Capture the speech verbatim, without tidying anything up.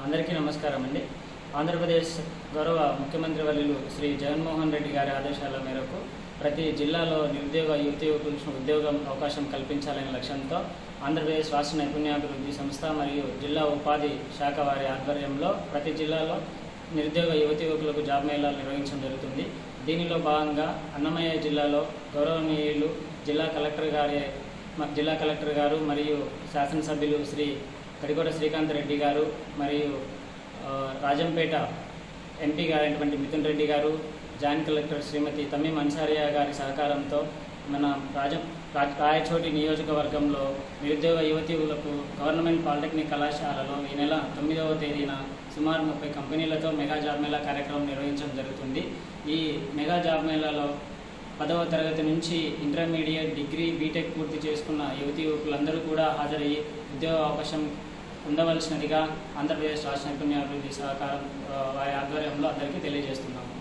అందరికీ నమస్కారం అండి. ఆంధ్రప్రదేశ్ గౌరవ ముఖ్యమంత్రి వర్యులు శ్రీ జగన్మోహన్ రెడ్డి గారి ఆదేశాల మేరకు ప్రతి జిల్లాలో నిరుద్యోగ యువతి యువకులకు ఉద్యోగం అవకాశం కల్పించాలనే లక్ష్యంతో ఆంధ్రప్రదేశ్ రాష్ట్ర నైపుణ్యాభివృద్ధి సంస్థ మరియు జిల్లా ఉపాధి శాఖ వారి ఆధ్వర్యంలో ప్రతి జిల్లాలో నిరుద్యోగ యువతి యువకులకు జాబ్ మేళాలు నిర్వహించడం జరుగుతుంది. దీనిలో భాగంగా అన్నమయ్య జిల్లాలో గౌరవనీయులు జిల్లా కలెక్టర్ గారి జిల్లా కలెక్టర్ గారు మరియు శాసనసభ్యులు శ్రీ కడికోట శ్రీకాంత్ రెడ్డి గారు మరియు రాజంపేట ఎంపీ గారైనటువంటి మిథున్ రెడ్డి గారు, జాయింట్ కలెక్టర్ శ్రీమతి తమ్మీ మన్సారియా గారి సహకారంతో మన రాజం రాయచోటి నియోజకవర్గంలో నిరుద్యోగ యువతీయులకు గవర్నమెంట్ పాలిటెక్నిక్ కళాశాలలో ఈ నెల తొమ్మిదవ తేదీన సుమారు ముప్పై కంపెనీలతో మెగా జాబ్ మేళా కార్యక్రమం నిర్వహించడం జరుగుతుంది. ఈ మెగా జాబ్ మేళాలో పదవ తరగతి నుంచి ఇంటర్మీడియట్, డిగ్రీ, బీటెక్ పూర్తి చేసుకున్న యువతీ యువకులందరూ కూడా హాజరయ్యి ఉద్యోగ అవకాశం ఉండవలసినదిగా ఆంధ్రప్రదేశ్ రాష్ట్ర నైపుణ్యాభివృద్ధి సహకారం వారి ఆధ్వర్యంలో అందరికీ తెలియజేస్తున్నాము.